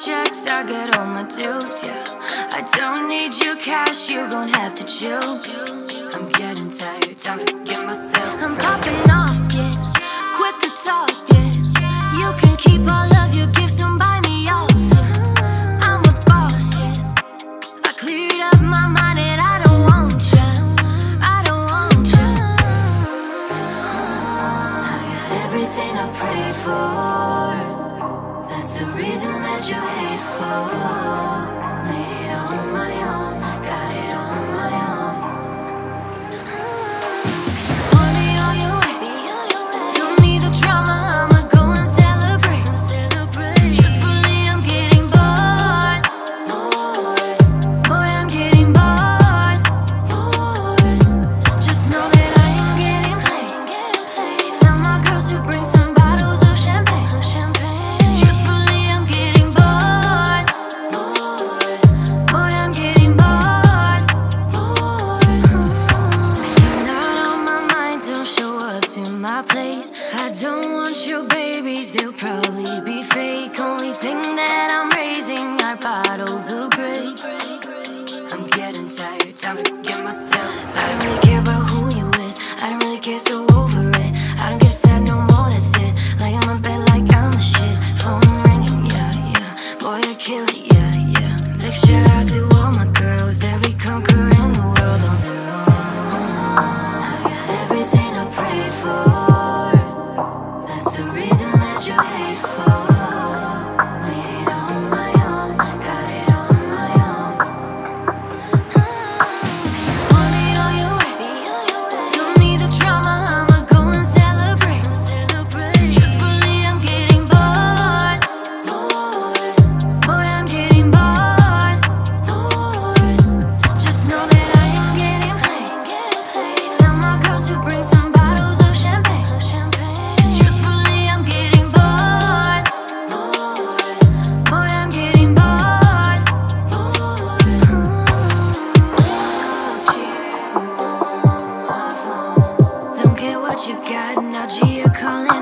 checks, I get all my deals, yeah. I don't need your cash, you gon' have to chill. I'm getting tired, time to get myself. I'm popping off, yeah. Quit the talk, yeah. You can keep all of your gifts, don't buy me off, yeah. I'm a boss, yeah. I cleared up my mind and I don't want ya. I don't want ya. I got everything I prayed for. That's the reason that you hate for. Made it on my own, got it on my own. Money on your way, don't need the drama, I'ma go and celebrate. Truthfully, I'm getting bored. Boy, I'm getting bored. Just know that I ain't getting played. Tell my girls to bring some bottles of champagne. Truthfully, I'm getting bored. Boy, I'm getting bored. You're not on my mind, don't show up to my place. I don't want your babies, they'll probably be fake. Only thing that I'm raising are bottles of Grey. I'm getting tired, time to get myself. I don't really care about who you with. I don't really care, so over it. I don't get sad no more, that's it. Lay on my bed like I'm the shit. Phone ringing, yeah, yeah. Boy, I kill it, yeah, yeah. Big shout out to all my girls that be conquering the world on their own. I got everything I prayed for. That's the reason that you hate for. Made it on my own, got it on my own. Money on your way, don't need the drama, I'ma go and celebrate. Truthfully, I'm getting bored. Boy, I'm getting bored. Just know that I ain't getting played. Tell my girls to bring some bottles of champagne. Truthfully, I'm getting bored. Boy, I'm getting bored. Don't care what you got, now GIIA calling